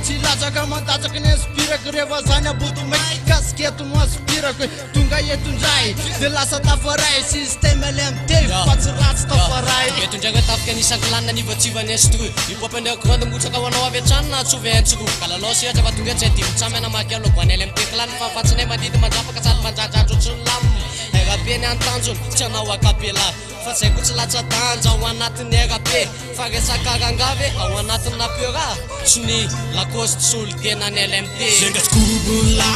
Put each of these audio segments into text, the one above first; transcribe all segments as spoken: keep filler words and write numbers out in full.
Tsy latsaka mandatsaka ny aspirako rehefa zany aboto maiky kasketo no aspirako tonga etondray de lasa tafaray système L M T fa tsy ratsy tafaray etondraiky tafika anisaka lanina nivatsivany estro ipopany akoranda motsaka ho anao avy atrano na tsovy antsoro kalalao sehatra fa tonga tsy adimy tsamy anamaky alogoany L M T klany fa fatsinay madity mandrapaka sady mandradratra otriny laminy rabe ny antanjony tsy anao akapela fa zaiko tsy latsa danja ao anatin'ny rabe fa resakarangave ao anatin'ny napera tsy ny lacoste solo tena ny L M T Zengaskubula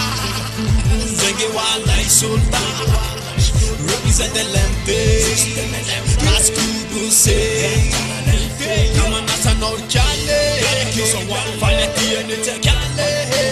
Zengewala isolta Represent L M T Maskubuse Yamanasa Norchale Fanya tiene tekale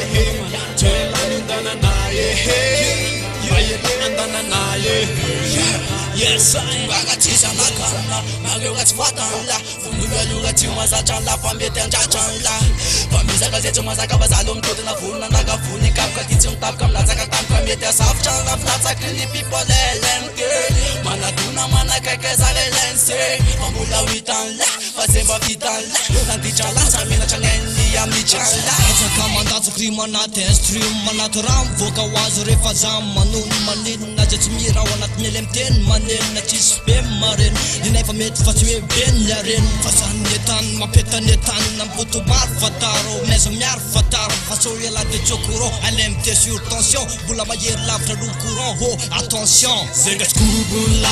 Tela nindana naye Yaye nindana naye Yes, bagati samaka Magewa tsfatala Funduga luga timaza chanla Famete anja chanla Famisa gazeto mazaka bazalo mtoto na vuna Naga vuni kapka kitsi mtapka Mnazaka tamka mete asaf chanla Mnatsa kili people L M T Mana tuna mana keke zale lense Mambula witan la Fazemba vitan la Nanti chanla Samina changendi ya mi chanla Azaka mandato krima na testrim Manatu ram Voka wazo refa zam Manun manin Na jets mira Wanat nilem ten Manin na chispe marin Ninay fa met fa tuwe ben yarin Fasan netan Mapeta netan Namputu bar fataro Mesa miar fataro Faso yela de chokuro L M T sur tension Boula mayer lavre du courant Oh attention Zengaskubula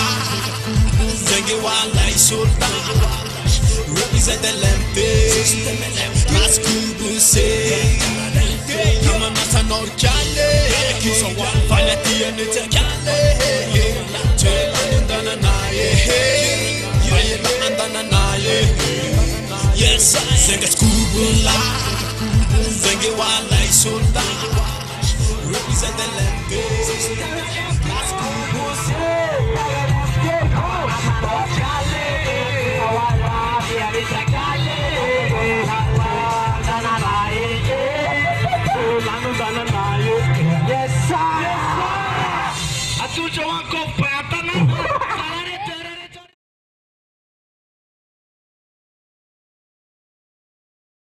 Zengewala isolta Represent L M T Maskubuse Yamanasa Norchale Fanya tiene tekale Tela nindana naye Yaye nindana naye Yes, Zengaskubula Zengewala isolta Represent L M T